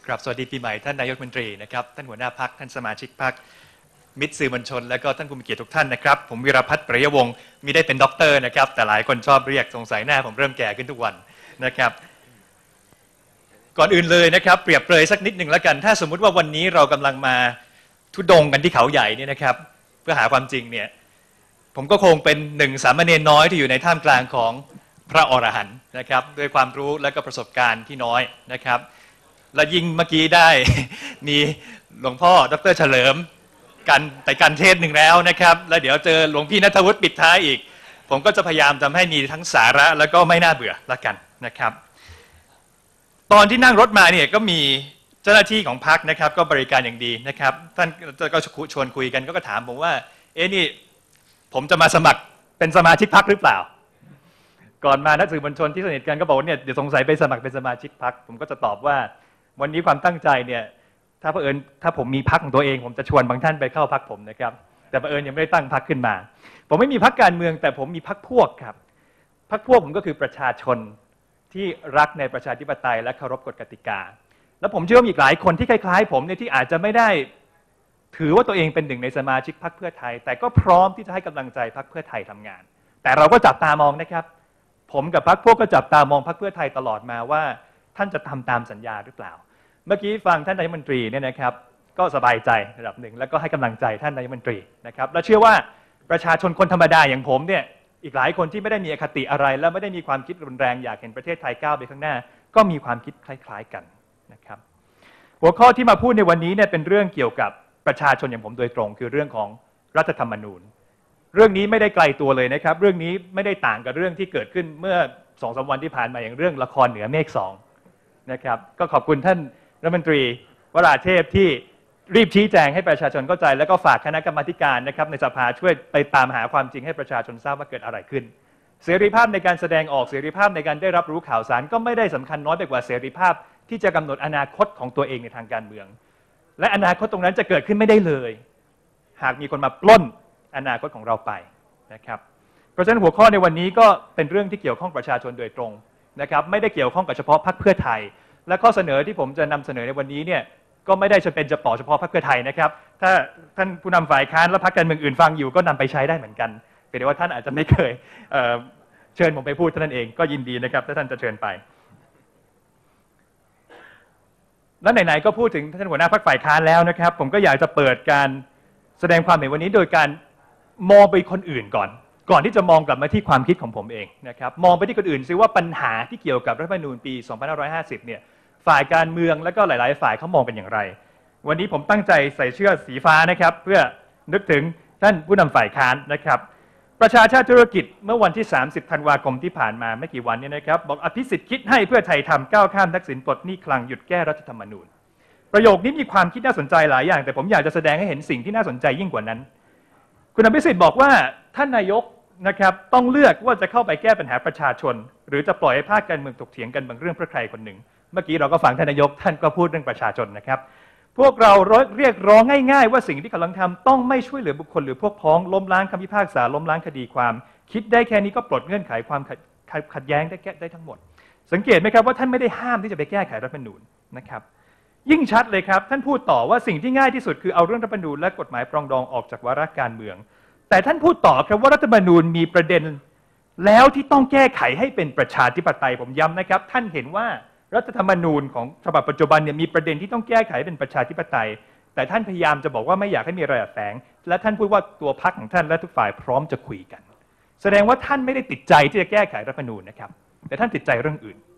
ครับสวัสดีปีใหม่ท่านนายกรัฐมนตรีนะครับท่านหัวหน้าพรรคท่านสมาชิกพรรคมิตรสื่อมวลชนและก็ท่านผู้มีเกียรติทุกท่านนะครับผมวีรพัฒน์ปริยวงศ์มิได้เป็นด็อกเตอร์นะครับแต่หลายคนชอบเรียกสงสัยหน้าผมเริ่มแก่ขึ้นทุกวันนะครับก่อนอื่นเลยนะครับเปรียบเปรยสักนิดหนึ่งแล้วกันถ้าสมมุติว่าวันนี้เรากำลังมาทุดงกันที่เขาใหญ่เนี่ยนะครับเพื่อหาความจริงเนี่ยผมก็คงเป็นหนึ่งสามเณรน้อยที่อยู่ในท่ามกลางของพระอรหันต์นะครับด้วยความรู้และก็ประสบการณ์ที่น้อยนะครับและยิ่งเมื่อกี้ได้มีหลวงพ่อดร.เฉลิมกันเทศหนึ่งแล้วนะครับแล้วเดี๋ยวเจอหลวงพี่ณัฐวุฒิปิดท้ายอีกผมก็จะพยายามทำให้มีทั้งสาระแล้วก็ไม่น่าเบื่อละกันนะครับตอนที่นั่งรถมาเนี่ยก็มีเจ้าหน้าที่ของพรรคนะครับก็บริการอย่างดีนะครับท่านก็ชวนคุยกันก็ถามผมว่านี่ผมจะมาสมัครเป็นสมาชิกพรรคหรือเปล่าก่อนมานักสื่อมวลชนที่สนิทกันก็บอกว่าเนี่ยเดี๋ยวสงสัยไปสมัครเป็นสมาชิกพรรคผมก็จะตอบว่าวันนี้ความตั้งใจเนี่ยถ้าผมมีพรรคของตัวเองผมจะชวนบางท่านไปเข้าพรรคผมนะครับแต่บังเอิญยังไม่ได้ตั้งพรรคขึ้นมาผมไม่มีพรรคการเมืองแต่ผมมีพรรคพวกครับพรรคพวกผมก็คือประชาชนที่รักในประชาธิปไตยและเคารพกฎกติกาแล้วผมเชื่อว่ามีอีกหลายคนที่คล้ายๆผมเนี่ยที่อาจจะไม่ได้ถือว่าตัวเองเป็นหนึ่งในสมาชิกพรรคเพื่อไทยแต่ก็พร้อมที่จะให้กำลังใจพรรคเพื่อไทยทำงานแต่เราก็จับตามองนะครับผมกับพรรคพวกก็จับตามองพรรคเพื่อไทยตลอดมาว่าท่านจะทำตามสัญญาหรือเปล่าเมื่อกี้ฟังท่านนายกรัฐมนตรีเนี่ยนะครับก็สบายใจระดับหนึ่งแล้วก็ให้กำลังใจท่านนายกรัฐมนตรีนะครับและเชื่อว่าประชาชนคนธรรมดาอย่างผมเนี่ยอีกหลายคนที่ไม่ได้มีอคติอะไรและไม่ได้มีความคิดรุนแรงอยากเห็นประเทศไทยก้าวไปข้างหน้าก็มีความคิดคล้ายๆกันนะครับหัวข้อที่มาพูดในวันนี้เนี่ยเป็นเรื่องเกี่ยวกับประชาชนอย่างผมโดยตรงคือเรื่องของรัฐธรรมนูญเรื่องนี้ไม่ได้ไกลตัวเลยนะครับเรื่องนี้ไม่ได้ต่างกับเรื่องที่เกิดขึ้นเมื่อ 2-3 วันที่ผ่านมาอย่างเรื่องละครเหนือเมฆ2นะครับก็ขอบคุณท่านรัฐมนตรีวราเทพที่รีบชี้แจงให้ประชาชนเข้าใจแล้วก็ฝากคณะกรรมาการนะครับในสภาช่วยไปตามหาความจริงให้ประชาชนทราบว่าเกิดอะไรขึ้นเสรีภาพในการแสดงออกเสรีภาพในการได้รับรู้ข่าวสารก็ไม่ได้สำคัญน้อยไปกว่าเสรีภาพที่จะกำหนดอนาคตของตัวเองในทางการเมืองและอนาคตตรงนั้นจะเกิดขึ้นไม่ได้เลยหากมีคนมาปล้นอนาคตของเราไปนะครับเพราะฉะนั้นหัวข้อในวันนี้ก็เป็นเรื่องที่เกี่ยวข้องประชาชนโดยตรงนะครับไม่ได้เกี่ยวข้องกับเฉพาะพรรคเพื่อไทยและข้อเสนอที่ผมจะนำเสนอในวันนี้เนี่ยก็ไม่ได้จะเป็นเฉพาะพรรคเพื่อไทยนะครับถ้าท่านผู้นำฝ่ายค้านและพรรคการเมืองอื่นฟังอยู่ก็นำไปใช้ได้เหมือนกันเพียงแต่ว่าท่านอาจจะไม่เคยเชิญผมไปพูดเท่านั้นเองก็ยินดีนะครับถ้าท่านจะเชิญไปแล้วไหนๆก็พูดถึงท่านหัวหน้าพรรคฝ่ายค้านแล้วนะครับผมก็อยากจะเปิดการแสดงความเห็นวันนี้โดยการมองไปคนอื่นก่อนที่จะมองกลับมาที่ความคิดของผมเองนะครับมองไปที่คนอื่นซิว่าปัญหาที่เกี่ยวกับรัฐธรรมนูญปี 2550 เนี่ยฝ่ายการเมืองและก็หลายๆฝ่ายเขามองกันอย่างไรวันนี้ผมตั้งใจใส่เสื้อสีฟ้านะครับเพื่อนึกถึงท่านผู้นำฝ่ายค้านนะครับประชาชาติธุรกิจเมื่อวันที่ 30 ธันวาคมที่ผ่านมาไม่กี่วันนี้นะครับบอกอภิสิทธิ์คิดให้เพื่อไทยทำก้าวข้ามทักษิณปลดหนี้คลังหยุดแก้รัฐธรรมนูญประโยคนี้มีความคิดน่าสนใจหลายอย่างแต่ผมอยากจะแสดงให้เห็นสิ่งที่น่าสนใจยิ่งกว่านั้นคุณอภิสิทธิ์บอกว่าท่านนายกนะครับต้องเลือกว่าจะเข้าไปแก้ปัญหาประชาชนหรือจะปล่อยให้ภาคการเมืองถกเถียงกันบางเรื่องเพื่อใครคนหนึ่งเมื่อกี้เราก็ฟังท่านนายกท่านก็พูดเรื่องประชาชนนะครับพวกเราเรียกร้องง่ายๆว่าสิ่งที่กำลังทำต้องไม่ช่วยเหลือบุคคลหรือพวกพ้องล้มล้างคำพิพากษาล้มล้างคดีความคิดได้แค่นี้ก็ปลดเงื่อนไขความขัดแย้งได้ทั้งหมดสังเกตไหมครับว่าท่านไม่ได้ห้ามที่จะไปแก้ไขรัฐธรรมนูญนะครับยิ่งชัดเลยครับท่านพูดต่อว่าสิ่งที่ง่ายที่สุดคือเอาเรื่องรัฐธรรมนูญและกฎหมายปรองดองออกจากวาระการเมืองแต่ท่านพูดต่อครับว่ารัฐธรรมนูญมีประเด็นแล้วที่ต้องแก้ไขให้เป็นประชาธิปไตยผมย้ำนะครับท่านเห็นว่ารัฐธรรมนูญของฉบับปัจจุบันเนี่ยมีประเด็นที่ต้องแก้ไขเป็นประชาธิปไตยแต่ท่านพยายามจะบอกว่าไม่อยากให้มีอะไรแฝงและท่านพูดว่าตัวพรรคของท่านและทุกฝ่ายพร้อมจะคุยกันแสดงว่าท่านไม่ได้ติดใจที่จะแก้ไขรัฐธรรมนูญนะครับแต่ท่านติดใจเรื่องอื่น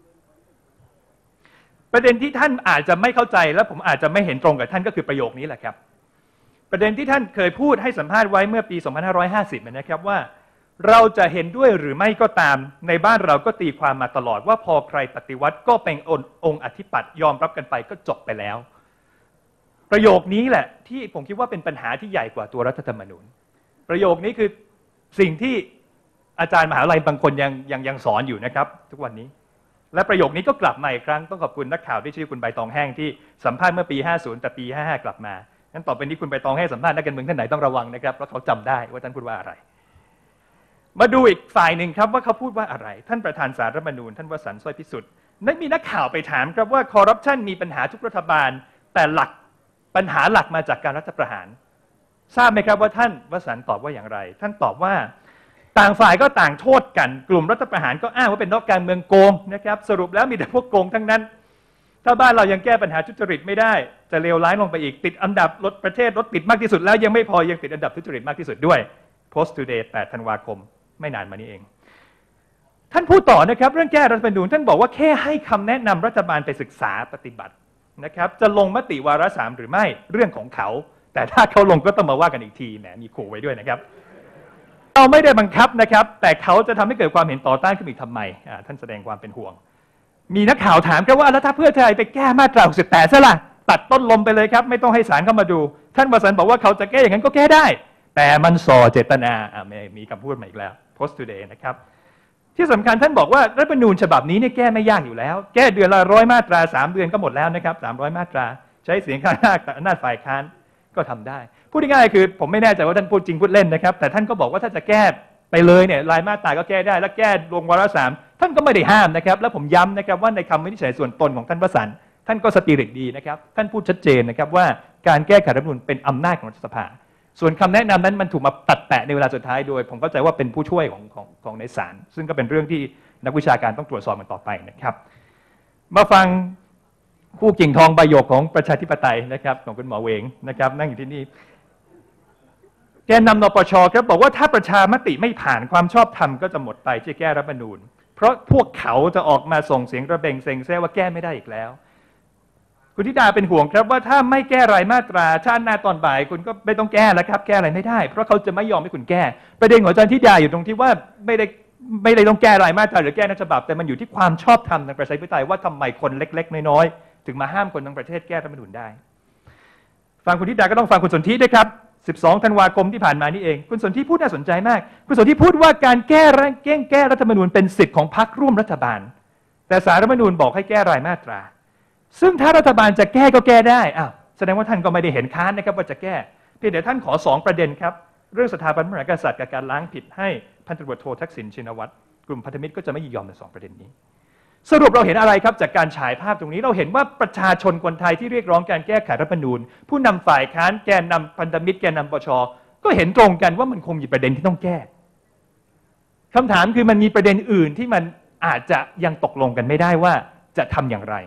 ประเด็นที่ท่านอาจจะไม่เข้าใจและผมอาจจะไม่เห็นตรงกับท่านก็คือประโยคนี้แหละครับประเด็นที่ท่านเคยพูดให้สัมภาษณ์ไว้เมื่อปี 2550 นะครับว่าเราจะเห็นด้วยหรือไม่ก็ตามในบ้านเราก็ตีความมาตลอดว่าพอใครปฏิวัติก็เป็นองค์อธิปัตย์ยอมรับกันไปก็จบไปแล้วประโยคนี้แหละที่ผมคิดว่าเป็นปัญหาที่ใหญ่กว่าตัวรัฐธรรมนูญประโยคนี้คือสิ่งที่อาจารย์มหาวิทยาลัยบางคนยังสอนอยู่นะครับทุกวันนี้และประโยคนี้ก็กลับมาอีกครั้งต้องขอบคุณนักข่าวที่ชื่อคุณใบตองแห้งที่สัมภาษณ์เมื่อปี 50 แต่ปี 55 กลับมางั้นต่อไปนี้คุณใบตองให้สัมภาษณ์นักการเมืองท่านไหนต้องระวังนะครับเพราะเขาจำได้ว่าท่านพูดว่าอะไรมาดูอีกฝ่ายหนึ่งครับว่าเขาพูดว่าอะไรท่านประธานศาลรัฐธรรมนูญท่านวสันต์ สร้อยพิสุทธิ์มีนักข่าวไปถามครับว่าคอร์รัปชันมีปัญหาทุกรัฐบาลแต่ปัญหาหลักมาจากการรัฐประหารทราบไหมครับว่าท่านวสันต์ตอบว่าอย่างไรท่านตอบว่าต่างฝ่ายก็ต่างโทษกันกลุ่มรัฐประหารก็อ้างว่าเป็นนักการเมืองโกงนะครับสรุปแล้วมีแต่พวกโกงทั้งนั้นถ้าบ้านเรายังแก้ปัญหาทุจริตไม่ได้จะเลวร้ายลงไปอีกติดอันดับประเทศรถติดมากที่สุดแล้วยังไม่พอยังติดอันดับทุจริตมากที่สุดด้วย Post Today 8 ธันวาคมไม่นานมานี้เองท่านพูดต่อนะครับเรื่องแก้รัฐธรรมนูญท่านบอกว่าแค่ให้คำแนะนำรัฐบาลไปศึกษาปฏิบัตินะครับจะลงมติวาระ3หรือไม่เรื่องของเขาแต่ถ้าเขาลงก็ต้องมาว่ากันอีกทีแหมมีขู่ไว้ด้วยนะครับเราไม่ได้บังคับนะครับแต่เขาจะทำให้เกิดความเห็นต่อต้านขึ้นอีกทำไมท่านแสดงความเป็นห่วงมีนักข่าวถามครับว่าแล้วถ้าเพื่อไทยไปแก้มาตรา68ซะล่ะตัดต้นลมไปเลยครับไม่ต้องให้ศาลเข้ามาดูท่านวสันต์บอกว่าเขาจะแก้อย่างนั้นก็แก้ได้แต่มันส่อเจตนามีคำพูดมาอีกแล้ว Post Today นะครับที่สำคัญท่านบอกว่ารัฐธรรมนูญฉบับนี้เนี่ยแก้ไม่ยากอยู่แล้วแก้เดือนละ100 มาตรา3 เดือนก็หมดแล้วนะครับ300 มาตราใช้เสียงข้างอำนาจฝ่ายค้านก็ทำได้พูดง่ายๆคือผมไม่แน่ใจว่าท่านพูดจริงพูดเล่นนะครับแต่ท่านก็บอกว่าถ้าจะแก้ไปเลยเนี่ยรายมาตราก็แก้ได้แล้วแก้ลงวาระ3ท่านก็ไม่ได้ห้ามนะครับแล้วผมย้ำนะครับว่าในคำวินิจฉัยส่วนตนของท่านวสันต์ท่านก็สปิริตดีนะครับท่านพูดชัดเจนนะครับว่าการแก้ไขรัฐธรรมนูญเป็นอำนาจของรัฐสภาส่วนคำแนะนำนั้นมันถูกมาตัดแปะในเวลาสุดท้ายโดยผมเข้าใจว่าเป็นผู้ช่วยของในศาลซึ่งก็เป็นเรื่องที่นักวิชาการต้องตรวจสอบมันต่อไปนะครับมาฟังคู่กิ่งทองใบหยกของประชาธิปไตยนะครับของคุณหมอเวงนะครับนั่งอยู่ที่นี่แกนนำนปชครับบอกว่าถ้าประชามติไม่ผ่านความชอบธรรมก็จะหมดไปที่แก้รัฐธรรมนูญเพราะพวกเขาจะออกมาส่งเสียงระเบงเซ็งแซ่ว่าแก้ไม่ได้อีกแล้วคุณธิดาเป็นห่วงครับว่าถ้าไม่แก้รายมาตราชาติหน้าตอนบ่ายคุณก็ไม่ต้องแก้แล้วครับแก้อะไรไม่ได้เพราะเขาจะไม่ยอมให้คุณแก้ประเด็นของอาจารย์ธิดาอยู่ตรงที่ว่าไม่ได้ต้องแก้รายมาตราหรือแก้ในฉบับแต่มันอยู่ที่ความชอบธรรมทางประชาธิปไตยว่าทำไมคนเล็กๆน้อยๆถึงมาห้ามคนทั้งประเทศแก้รัฐธรรมนูญได้ฟังคุณธิดาก็ต้องฟังคุณสนธิด้วยครับ12 ธันวาคมที่ผ่านมานี่เองคุณสนธิพูดน่าสนใจมากคุณสนธิพูดว่าการแก้รัฐธรรมนูญเป็นสิทธิ์ของพรรคร่วมรัฐบาลแต่ศาลรัฐธรรมนูญบอกให้แก้รายมาตราซึ่งถ้ารัฐบาลจะแก้ก็แก้ได้แสดงว่าท่านก็ไม่ได้เห็นค้านนะครับว่าจะแก้เพียงแต่ท่านขอ2 ประเด็นครับเรื่องสถาบันพระมหากษัตริย์กับการล้างผิดให้พันตำรวจโททักษิณชินวัตรกลุ่มพันธมิตรก็จะไม่ยินยอมใน2 ประเด็นนี้สรุปเราเห็นอะไรครับจากการฉายภาพตรงนี้เราเห็นว่าประชาชนคนไทยที่เรียกร้องการแก้ไขรัฐธรรมนูญผู้นำฝ่ายค้านแกนนำพันธมิตรแกนนำปชก็เห็นตรงกันว่ามันคงมีประเด็นที่ต้องแก้คำถามคือมันมีประเด็นอื่นที่มันอาจจะยังตกลงกันไม่ได้ว่าจะทำอย่างไร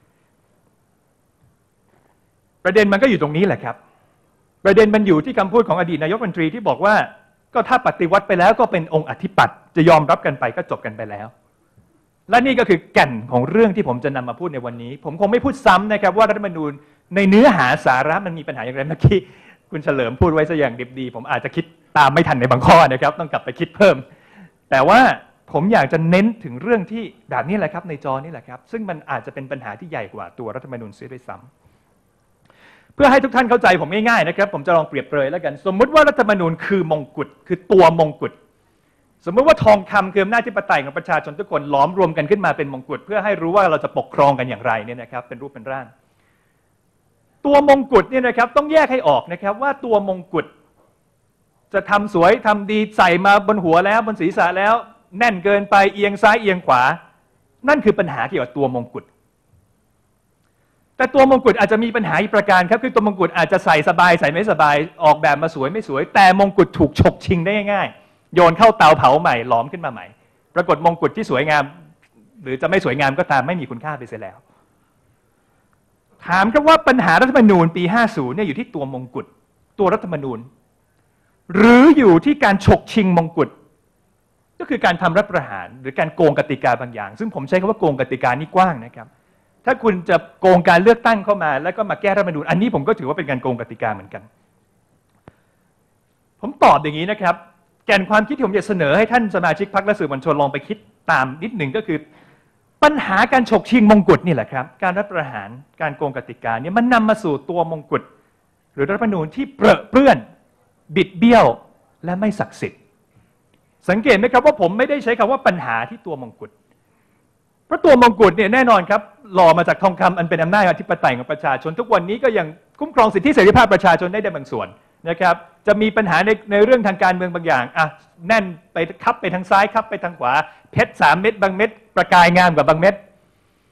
ประเด็นมันก็อยู่ตรงนี้แหละครับประเด็นมันอยู่ที่คำพูดของอดีตนายกรัฐมนตรีที่บอกว่าก็ถ้าปฏิวัติไปแล้วก็เป็นองค์อธิปัตย์จะยอมรับกันไปก็จบกันไปแล้วและนี่ก็คือแก่นของเรื่องที่ผมจะนำมาพูดในวันนี้ผมคงไม่พูดซ้ำนะครับว่ารัฐธรรมนูญในเนื้อหาสาระมันมีปัญหาอย่างไรเมื่อกี้คุณเฉลิมพูดไว้ซะอย่างดิบดีผมอาจจะคิดตามไม่ทันในบางข้อนะครับต้องกลับไปคิดเพิ่มแต่ว่าผมอยากจะเน้นถึงเรื่องที่แบบนี้แหละครับในจอนี่แหละครับซึ่งมันอาจจะเป็นปัญหาที่ใหญ่กว่าตัวรัฐธรรมนูญเสียด้วยซ้ำเพื่อให้ทุกท่านเข้าใจผมง่ายๆนะครับผมจะลองเปรียบเปรยแล้วกันสมมุติว่ารัฐธรรมนูญคือมงกุฎคือตัวมงกุฎสมมติว่าทองคำคืออำนาจธิปไตยของประชาชนทุกคนล้อมรวมกันขึ้นมาเป็นมงกุฎเพื่อให้รู้ว่าเราจะปกครองกันอย่างไรเนี่ยนะครับเป็นรูปเป็นร่างตัวมงกุฎเนี่ยนะครับต้องแยกให้ออกนะครับว่าตัวมงกุฎจะทำสวยทำดีใส่มาบนหัวแล้วบนศีรษะแล้วแน่นเกินไปเอียงซ้ายเอียงขวานั่นคือปัญหาเกี่ยวกับตัวมงกุฎแต่ตัวมงกุฎอาจจะมีปัญหาอีกประการครับคือตัวมงกุฎอาจจะใส่สบายใส่ไม่สบายออกแบบมาสวยไม่สวยแต่มงกุฎถูกฉกชิงได้ง่ายๆโยนเข้าเตาเผาใหม่หลอมขึ้นมาใหม่ปรากฏมงกุฎที่สวยงามหรือจะไม่สวยงามก็ตามไม่มีคุณค่าไปเสียแล้วถามครับว่าปัญหารัฐธรรมนูญปี50เนี่ยอยู่ที่ตัวมงกุฎตัวรัฐธรรมนูญหรืออยู่ที่การฉกชิงมงกุฎก็คือการทำรัฐประหารหรือการโกงกติกาบางอย่างซึ่งผมใช้คำว่าโกงกติกานี่กว้างนะครับถ้าคุณจะโกงการเลือกตั้งเข้ามาแล้วก็มาแก้รัฐธรรมนูญอันนี้ผมก็ถือว่าเป็นการโกงกติกาเหมือนกันผมตอบอย่างนี้นะครับแก่นความคิดที่ผมจะเสนอให้ท่านสมาชิกพรรคและสื่อมวลชนลองไปคิดตามนิดหนึ่งก็คือปัญหาการฉกชิงมงกุฎนี่แหละครับการรัฐประหารการโกงกติกาเนี่ยมันนำมาสู่ตัวมงกุฎหรือรัฐธรรมนูญที่เปลื้อนบิดเบี้ยวและไม่ศักดิ์สิทธิ์สังเกตไหมครับว่าผมไม่ได้ใช้คำว่าปัญหาที่ตัวมงกุฎเพราะตัวมงกุฎเนี่ยแน่นอนครับหล่อมาจากทองคำอันเป็นอำนาจอธิปไตยของประชาชนทุกวันนี้ก็ยังคุ้มครองสิทธิเสรีภาพประชาชนได้บางส่วนนะครับจะมีปัญหาในเรื่องทางการเมืองบางอย่างแน่นไปคับไปทางซ้ายคับไปทางขวาเพชร3 เม็ดบางเม็ดประกายงามกว่าบางเม็ด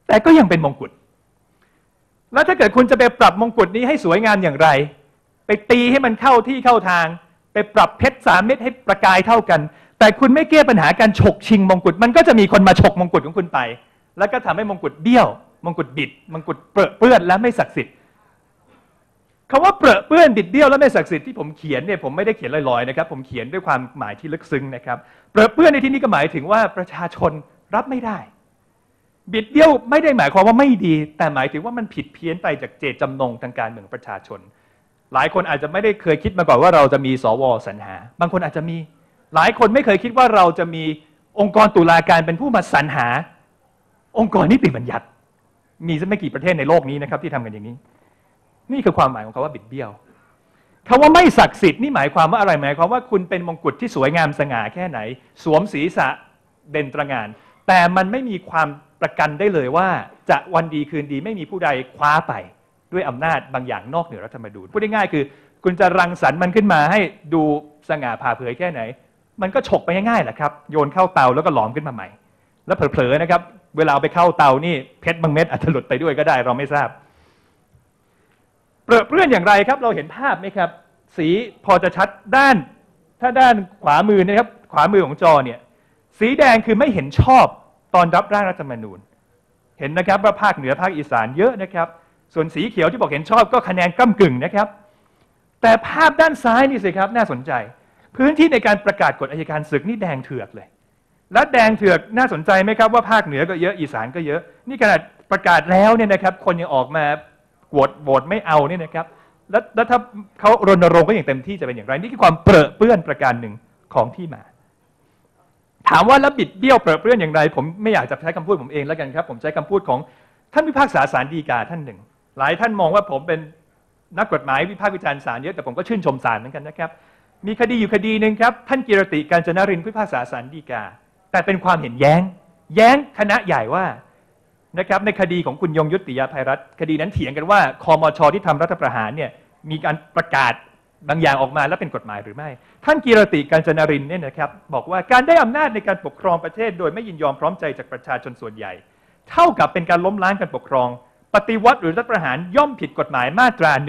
แต่ก็ยังเป็นมงกุฎแล้วถ้าเกิดคุณจะไปปรับมงกุฎนี้ให้สวยงามอย่างไรไปตีให้มันเข้าที่เข้าทางไปปรับเพชร3 เม็ดให้ประกายเท่ากันแต่คุณไม่แก้ปัญหาการฉกชิงมงกุฎมันก็จะมีคนมาฉกมงกุฎของคุณไปแล้วก็ทำให้มงกุฎเบี้ยวมงกุฎบิดมงกุฎเปื้อนและไม่ศักดิ์สิทธิ์คำว่าเปื้อนบิดเบี้ยวและไม่ศักดิ์สิทธิ์ที่ผมเขียนเนี่ยผมไม่ได้เขียนลอยๆนะครับผมเขียนด้วยความหมายที่ลึกซึ้งนะครับเปื้อนในที่นี้ก็หมายถึงว่าประชาชนรับไม่ได้บิดเบี้ยวไม่ได้หมายความว่าไม่ดีแต่หมายถึงว่ามันผิดเพี้ยนไปจากเจตจำนงทางการเมืองประชาชนหลายคนอาจจะไม่ได้เคยคิดมาก่อนว่าเราจะมีสวสรรหาบางคนอาจจะมีหลายคนไม่เคยคิดว่าเราจะมีองค์กรตุลาการเป็นผู้มาสรรหาองค์กรนิติบัญญัติมีสักไม่กี่ประเทศในโลกนี้นะครับที่ทำกันอย่างนี้นี่คือความหมายของคำว่าบิดเบี้ยวคำว่าไม่ศักดิ์สิทธิ์นี่หมายความว่าอะไรหมายความว่าคุณเป็นมงกุฎที่สวยงามสง่าแค่ไหนสวมศีรษะเด่นตระหง่านแต่มันไม่มีความประกันได้เลยว่าจะวันดีคืนดีไม่มีผู้ใดคว้าไปด้วยอำนาจบางอย่างนอกเหนือรัฐธรรมนูญพูดง่ายๆคือคุณจะรังสรรค์มันขึ้นมาให้ดูสง่าผ่าเผยแค่ไหนมันก็ฉกไปง่ายๆแหละครับโยนเข้าเตาแล้วก็หลอมขึ้นมาใหม่แล้วเผลอๆนะครับเวลาไปเข้าเตานี่เพชรบางเม็ดอาจจะหลุดไปด้วยก็ได้เราไม่ทราบเปื้อนอย่างไรครับเราเห็นภาพไหมครับสีพอจะชัดถ้าด้านขวามือนะครับขวามือของจอเนี่ยสีแดงคือไม่เห็นชอบตอนรับร่างรัฐธรรมนูญเห็นนะครับว่าภาคเหนือภาคอีสานเยอะนะครับส่วนสีเขียวที่บอกเห็นชอบก็คะแนนก้ำกึ่งนะครับแต่ภาพด้านซ้ายนี่สิครับน่าสนใจพื้นที่ในการประกาศกฎอัยการศึกนี่แดงเถือกเลยและแดงเถือกน่าสนใจไหมครับว่าภาคเหนือก็เยอะอีสานก็เยอะนี่ขนาดประกาศแล้วเนี่ยนะครับคนยังออกมาโหวตไม่เอาเนี่ยนะครับแล้วถ้าเขารณรงค์ก็อย่างเต็มที่จะเป็นอย่างไรนี่คือความเปื้อนประการหนึ่งของที่มาถามว่าแล้วบิดเบี้ยวเปื้อนอย่างไรผมไม่อยากจะใช้คำพูดผมเองแล้วกันครับผมใช้คำพูดของท่านพิพากษาศาลฎีกาท่านหนึ่งหลายท่านมองว่าผมเป็นนักกฎหมายวิพากษ์วิจารณ์ศาลเยอะแต่ผมก็ชื่นชมศาลเหมือนกันนะครับมีคดีอยู่คดีหนึ่งครับท่านกิรติกาญจนรินทร์พิพากษาศาลฎีกาแต่เป็นความเห็นแย้งคณะใหญ่ว่านะครับในคดีของคุณยงยุติยภัยรัตน์คดีนั้นเถียงกันว่าคมช.ที่ทำรัฐประหารเนี่ยมีการประกาศบางอย่างออกมาแล้วเป็นกฎหมายหรือไม่ท่านกิรติกาญจนรินทร์เนี่ยนะครับบอกว่าการได้อำนาจในการปกครองประเทศโดยไม่ยินยอมพร้อมใจจากประชาชนส่วนใหญ่เท่ากับเป็นการล้มล้างการปกครองปฏิวัติหรือรัฐประหารย่อมผิดกฎหมายมาตรา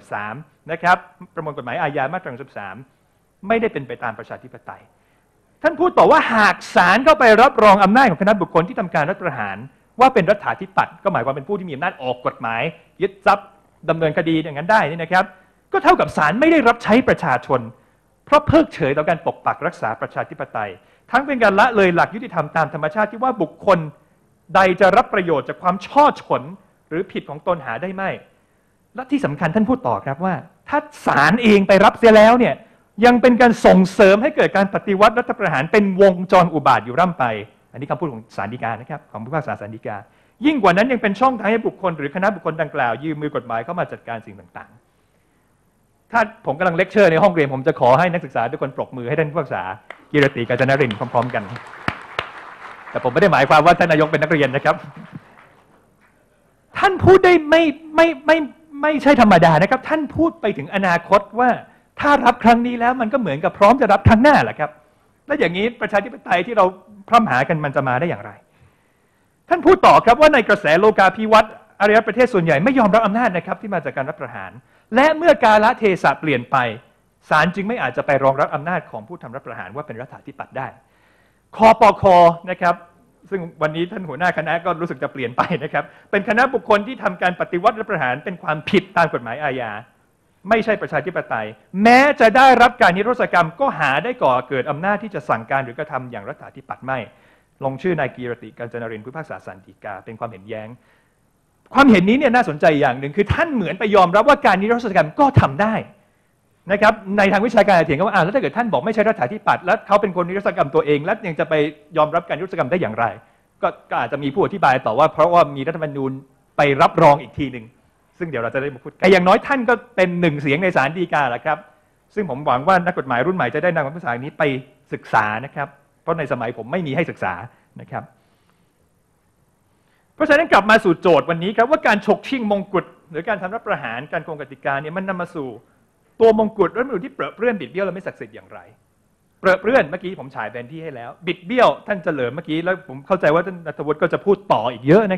113นะครับประมวลกฎหมายอาญามาตรา113ไม่ได้เป็นไปตามประชาธิปไตยท่านพูดต่อว่าหากศาลเข้าไปรับรองอำนาจของคณะบุคคลที่ทำการรัฐประหารว่าเป็นรัฐาธิปัตย์ก็หมายความเป็นผู้ที่มีอำนาจออกกฎหมายยึดทรัพย์ดำเนินคดีอย่างนั้นได้นี่นะครับก็เท่ากับศาลไม่ได้รับใช้ประชาชนเพราะเพิกเฉยต่อการปกปักรักษาประชาธิปไตยทั้งเป็นการละเลยหลักยุติธรรมตามธรรมชาติที่ว่าบุคคลใดจะรับประโยชน์จากความช่อฉนหรือผิดของตนหาได้ไม่และที่สำคัญท่านพูดต่อครับว่าถ้าศาลเองไปรับเสียแล้วเนี่ยยังเป็นการส่งเสริมให้เกิดการปฏิวัติรัฐประหารเป็นวงจรอุบาทอยู่ร่ำไปอันนี้คำพูดของศาลฎีกานะครับของผู้พิพากษาศาลฎีกายิ่งกว่านั้นยังเป็นช่องทางให้บุคคลหรือคณะบุคคลดังกล่าวยืมมือกฎหมายเข้ามาจัดการสิ่งต่างๆถ้าผมกำลังเลคเชอร์ในห้องเรียนผมจะขอให้นักศึกษาทุกคนปรบมือให้ท่านผู้พิพากษากิรติกาญจนรินทร์พร้อมๆกันแต่ผมไม่ได้หมายความว่าท่านนายกเป็นนักเรียนนะครับท่านพูดได้ไม่ใช่ธรรมดานะครับท่านพูดไปถึงอนาคตว่าถ้ารับครั้งนี้แล้วมันก็เหมือนกับพร้อมจะรับครั้งหน้าแหละครับแล้วอย่างนี้ประชาธิปไตยที่เราพร่ำหากันมันจะมาได้อย่างไรท่านพูดต่อครับว่าในกระแสโลกาภิวัตน์อารยประเทศส่วนใหญ่ไม่ยอมรับอำนาจนะครับที่มาจากการรัฐประหารและเมื่อกาลเทศะเปลี่ยนไปศาลจึงไม่อาจจะไปรองรับอำนาจของผู้ทำรัฐประหารว่าเป็นรัฐาธิปัตย์ได้คปค.นะครับซึ่งวันนี้ท่านหัวหน้าคณะก็รู้สึกจะเปลี่ยนไปนะครับเป็นคณะบุคคลที่ทำการปฏิวัติรัฐประหารเป็นความผิดตามกฎหมายอาญาไม่ใช่ประชาธิปไตยแม้จะได้รับการนิรโทษกรรมก็หาได้ก่อเกิดอำนาจที่จะสั่งการหรือกระทำอย่างรัฐาธิปัตย์ไม่ลงชื่อนายกีรติกาญจนรินทร์ผู้พิพากษาศาลฎีกาเป็นความเห็นแย้งความเห็นนี้เนี่ยน่าสนใจอย่างหนึ่งคือท่านเหมือนไปยอมรับว่าการนิรโทษกรรมก็ทำได้นะครับในทางวิชาการเถียงกันว่าแล้วถ้าเกิดท่านบอกไม่ใช่รัฐาธิปัตย์แล้วเขาเป็นคนนิรโทษกรรมตัวเองแล้วยังจะไปยอมรับการนิรโทษกรรมได้อย่างไรก็อาจจะมีผู้อธิบายต่อว่าเพราะว่ามีรัฐธรรมนูญไปรับรองอีกทีหนึ่งซึ่งเดี๋ยวเราจะได้มาพูดแต่อย่างน้อยท่านก็เป็นหนึ่งเสียงในศาลฎีกาแหละครับซึ่งผมหวังว่านักกฎหมายรุ่นใหม่จะได้นำคำพิพากษานี้ไปศึกษานะครับเพราะในสมัยผมไม่มีให้ศึกษานะครับเพราะฉะนั้นกลับมาสู่โจทย์วันนี้ครับว่าการฉกชิงมงกุฎหรือการทำรัฐประหารการโกงกติกาเนี่ยมันนำมาสู่ตัวมงกุฎรัฐธรรมนูญที่เปรอะเปื้อนบิดเบี้ยวและไม่ศักดิ์สิทธิ์อย่างไรเปรอะเปื้อนเมื่อกี้ผมฉายแผนที่ให้แล้วบิดเบี้ยวท่านเฉลิมเมื่อกี้แล้วผมเข้าใจว่าท่านณัฐวุฒิก็จะพูดต่ออีกเยอะนะครับ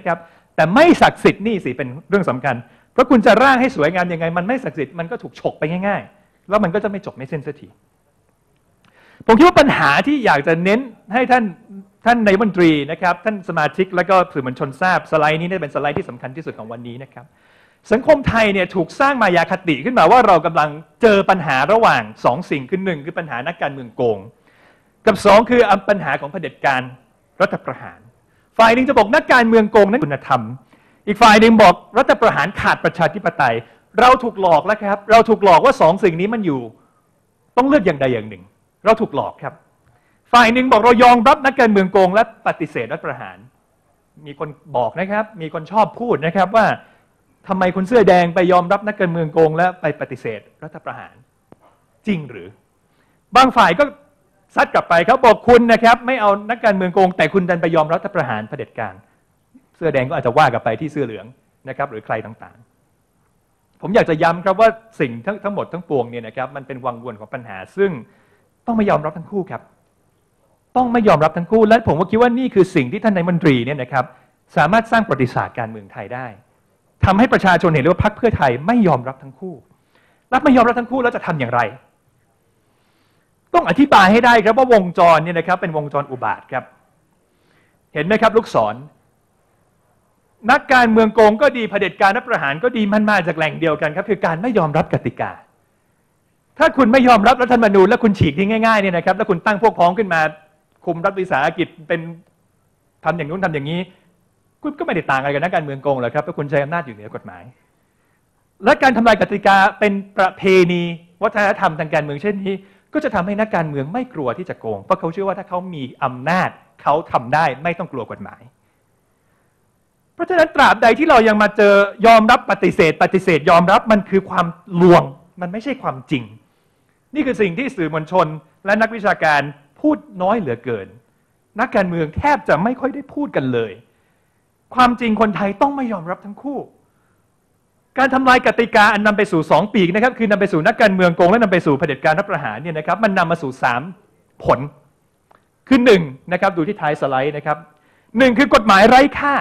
แต่ไม่ศักดิ์สิทธิ์นี่สิเป็นเรื่องสำคัญเพราะคุณจะร่างให้สวยงามยังไงมันไม่ศักดิ์สิทธิ์มันก็ถูกฉกไปง่ายๆแล้วมันก็จะไม่จบไม่สิ้นสักทีผมคิดว่าปัญหาที่อยากจะเน้นให้ท่านนายกรัฐมนตรีนะครับท่านสมาชิกและก็สื่อมวลชนทราบสไลด์นี้เป็นสไลด์ที่สำคัญที่สุดของวันนี้นะครับสังคมไทยเนี่ยถูกสร้างมายาคติขึ้นมาว่าเรากำลังเจอปัญหาระหว่าง2 สิ่งคือ1คือปัญหานักการเมืองโกงกับ2คือปัญหาของเผด็จการรัฐประหารฝ่ายหนึ่งจะบอกนักการเมืองโกงนั้นคุณธรรมอีกฝ่ายหนึ่งบอกรัฐประหารขาดประชาธิปไตยเราถูกหลอกแล้วครับเราถูกหลอกว่า2 สิ่งนี้มันอยู่ต้องเลือกอย่างใดอย่างหนึ่งเราถูกหลอกครับฝ่ายหนึ่งบอกเรายอมรับนักการเมืองโกงและปฏิเสธรัฐประหารมีคนบอกนะครับมีคนชอบพูดนะครับว่าทำไมคนเสื้อแดงไปยอมรับนักการเมืองโกงและไปปฏิเสธรัฐประหารจริงหรือบางฝ่ายก็ซัดกลับไปเขาบอกคุณนะครับไม่เอานักการเมืองโกงแต่คุณดันไปยอมรัฐประหารเผด็จการเสื้อแดงก็อาจจะว่ากลับไปที่เสื้อเหลืองนะครับหรือใครต่างๆผมอยากจะย้ำครับว่าสิ่งทั้งหมดทั้งปวงเนี่ยนะครับมันเป็นวังวนของปัญหาซึ่งต้องไม่ยอมรับทั้งคู่ครับต้องไม่ยอมรับทั้งคู่และผมก็คิดว่านี่คือสิ่งที่ท่านนายกรัฐมนตรีเนี่ยนะครับสามารถสร้างประวัติศาสตร์การเมืองไทยได้ทำให้ประชาชนเห็นเลยว่าพรรคเพื่อไทยไม่ยอมรับทั้งคู่และไม่ยอมรับทั้งคู่แล้วจะทำอย่างไรต้องอธิบายให้ได้ครับว่าวงจรเนี่ยนะครับเป็นวงจรอุบาทครับเห็นไหมครับลูกศรนักการเมืองโกงก็ดีเผด็จการรัฐประหารก็ดีมันมาจากแหล่งเดียวกันครับคือการไม่ยอมรับกติกาถ้าคุณไม่ยอมรับรัฐธรรมนูญแล้วคุณฉีกทิ้งง่ายๆเนี่ยนะครับแล้วคุณตั้งพวกพ้องขึ้นมาคุมรัฐวิสาหกิจเป็นทำอย่างนู้นทำอย่างนี้คุณก็ไม่ได้ต่างอะไรกับนักการเมืองโกงหรอกครับเพราะคุณใช้อำนาจอยู่เหนือกฎหมายและการทำลายกติกาเป็นประเพณีวัฒนธรรมทางการเมืองเช่นนี้ก็จะทำให้นักการเมืองไม่กลัวที่จะโกงเพราะเขาเชื่อว่าถ้าเขามีอำนาจเขาทำได้ไม่ต้องกลัวกฎหมายเพราะฉะนั้นตราบใดที่เรายังมาเจอยอมรับปฏิเสธยอมรับมันคือความลวงมันไม่ใช่ความจริงนี่คือสิ่งที่สื่อมวลชนและนักวิชาการพูดน้อยเหลือเกินนักการเมืองแทบจะไม่ค่อยได้พูดกันเลยความจริงคนไทยต้องไม่ยอมรับทั้งคู่การทำลายกติกาอันนำไปสู่2 ปีกนะครับคือนำไปสู่นักการเมืองโกงและนำไปสู่เผด็จการรัฐประหารเนี่ยนะครับมันนำมาสู่3 ผลคือ1นะครับดูที่ท้ายสไลด์นะครับ1คือกฎหมายไร้ค่า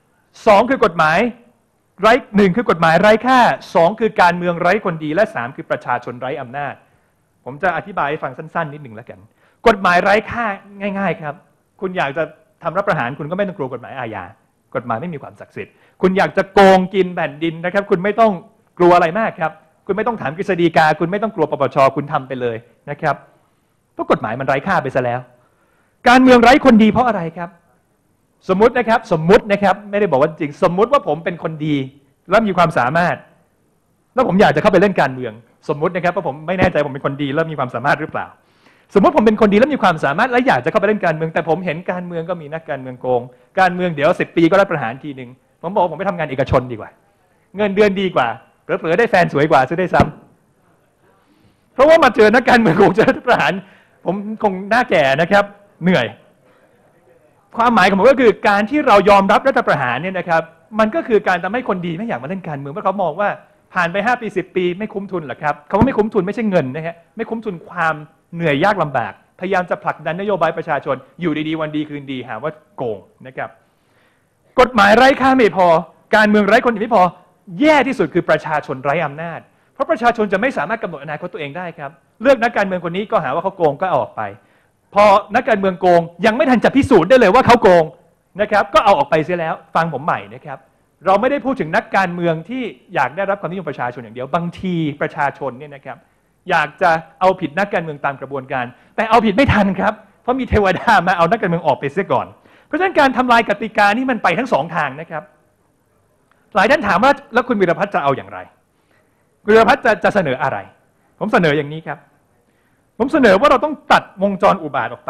2คือกฎหมายไร้1คือกฎหมายไร้ค่า2คือการเมืองไร้คนดีและ3คือประชาชนไร้อำนาจผมจะอธิบายให้ฟังสั้นๆนิดหนึ่งแล้วกันกฎหมายไร้ค่าง่ายๆครับคุณอยากจะทำรัฐประหารคุณก็ไม่ต้องกลัวกฎหมายอาญากฎหมายไม่มีความศักดิ์สิทธิ์คุณอยากจะโกงกินแผ่นดินนะครับคุณไม่ต้องกลัวอะไรมากครับคุณไม่ต้องถามกฤษฎีกาคุณไม่ต้องกลัวปปชคุณทำไปเลยนะครับเพราะกฎหมายมันไร้ค่าไปซะแล้วการเมืองไร้คนดีเพราะอะไรครับสมมตินะครับไม่ได้บอกว่าจริงสมมุติว่าผมเป็นคนดีแล้วมีความสามารถแล้วผมอยากจะเข้าไปเล่นการเมืองสมมตินะครับว่าผมไม่แน่ใจผมเป็นคนดีแล้วมีความสามารถหรือเปล่าสมมติผมเป็นคนดีแล้วมีความสามารถและอยากจะเข้าไปเล่นการเมืองแต่ผมเห็นการเมืองก็มีนักการเมืองโกงการเมืองเดี๋ยว10 ปีก็รัฐประหารทีนึงผมบอกว่าผมไปทำงานเอกชนดีกว่าเงินเดือนดีกว่าเผลอๆได้แฟนสวยกว่าซะได้ซ้ำเพราะว่ามาเจอนักการเมืองโกงเจอรัฐประหารผมคงหน้าแก่นะครับเหนื่อยความหมายของผมก็คือการที่เรายอมรับรัฐประหารเนี่ยนะครับมันก็คือการทำให้คนดีไม่อยากมาเล่นการเมืองเพราะเขามองว่าผ่านไป5 ปี10 ปีไม่คุ้มทุนหรอกครับเขาว่าไม่คุ้มทุนไม่ใช่เงินนะฮะไม่คุ้มทุนความเหนื่อยยากลำบากพยายามจะผลักดันนโยบายประชาชนอยู่ดีๆวันดีคืนดีหาว่าโกงนะครับกฎหมายไร้ค่าไม่พอการเมืองไร้คนดีไม่พอแย่ที่สุดคือประชาชนไร้อำนาจเพราะประชาชนจะไม่สามารถกำหนดอนาคตตัวเองได้ครับเลือกนักการเมืองคนนี้ก็หาว่าเขาโกงก็เอาออกไปพอนักการเมืองโกงยังไม่ทันจะพิสูจน์ได้เลยว่าเขาโกงนะครับก็เอาออกไปเสียแล้วฟังผมใหม่นะครับเราไม่ได้พูดถึงนักการเมืองที่อยากได้รับความนิยมประชาชนอย่างเดียวบางทีประชาชนเนี่ยนะครับอยากจะเอาผิดนักการเมืองตามกระบวนการแต่เอาผิดไม่ทันครับเพราะมีเทวดามาเอานักการเมืองออกไปเสียก่อนเพราะฉะนั้นการทำลายกติกานี่มันไปทั้ง2 ทางนะครับหลายท่านถามว่าแล้วคุณวีรพัฒน์จะเอาอย่างไรคุณวีรพัฒน์จะเสนออะไรผมเสนออย่างนี้ครับผมเสนอว่าเราต้องตัดวงจรอุบาทออกไป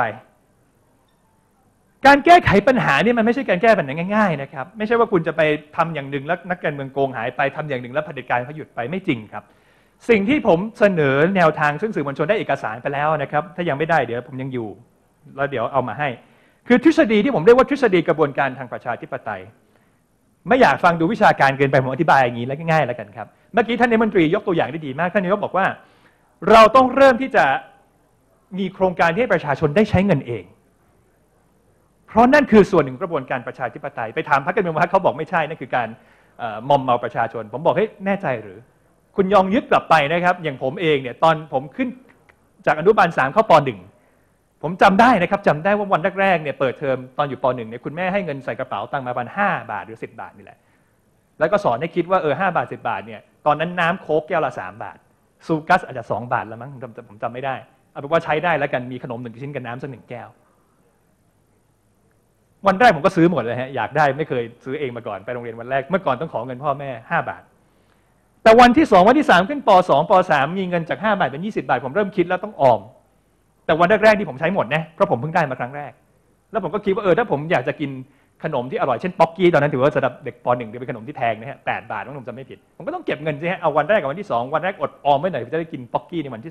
การแก้ไขปัญหานี่มันไม่ใช่การแก้ปัญหาง่ายๆนะครับไม่ใช่ว่าคุณจะไปทำอย่างหนึ่งแล้วนักการเมืองโกงหายไปทำอย่างหนึ่งแล้วเผด็จการเขาหยุดไปไม่จริงครับสิ่งที่ผมเสนอแนวทางซึ่งสื่อมวลชนได้เอกสารไปแล้วนะครับถ้ายังไม่ได้เดี๋ยวผมยังอยู่แล้วเดี๋ยวเอามาให้คือทฤษฎีที่ผมเรียกว่าทฤษฎีกระบวนการทางประชาธิปไตยไม่อยากฟังดูวิชาการเกินไปผมอธิบายอย่างนี้แล้วง่ายๆแล้วกันครับเมื่อกี้ท่านนายกรัฐมนตรียกตัวอย่างได้ดีมากท่านนายกบอกว่าเราต้องเริ่มที่จะมีโครงการที่ให้ประชาชนได้ใช้เงินเองเพราะนั่นคือส่วนหนึ่งกระบวนการประชาธิปไตยไปถามพรรคการเมืองว่าเขาบอกไม่ใช่นั่นคือการมอมเมาประชาชนผมบอกเฮ้ยแน่ใจหรือคุณยองยึดกลับไปนะครับอย่างผมเองเนี่ยตอนผมขึ้นจากอนุบาล3เข้าป .1 ผมจำได้นะครับจำได้ว่าวันแรกๆเนี่ยเปิดเทอมตอนอยู่ป .1 เนี่ยคุณแม่ให้เงินใส่กระเป๋าตังค์มาประมาณ5 บาทหรือ10 บาทนี่แหละแล้วก็สอนให้คิดว่า5 บาท10 บาทเนี่ยตอนนั้นน้ำโค้กแก้วละ3 บาทซูกัสอาจจะ2 บาทแล้วมั้งผมจำไม่ได้เอาเป็นว่าใช้ได้แล้วกันมีขนม1 ชิ้นกับน้ำสัก1 แก้ววันแรกผมก็ซื้อหมดเลยฮะอยากได้ไม่เคยซื้อเองมาก่อนไปโรงเรียนวันแรกเมื่อก่อนต้องขอเงินพ่อแม่5 บาทแต่วันที่2วันที่3ขึ้นป .2 ป .3 มีเงินจาก5 บาทเป็น20 บาทผมเริ่มคิดแล้วต้องออมแต่วันแรกๆที่ผมใช้หมดนะเพราะผมเพิ่งได้มาครั้งแรกแล้วผมก็คิดว่าถ้าผมอยากจะกินขนมที่อร่อยเช่นป๊อกกี้ตอนนั้นถือว่าสำหรับเด็กป .1 เป็นขนมที่แพงนะฮะ8 บาทผมจำไม่ผิดผมก็ต้องเก็บเงินใช่ไหมเอาวันแรกกับวันที่2วันแรกอดออมไว้หน่อยจะได้กินป๊อกกี้ในวันที่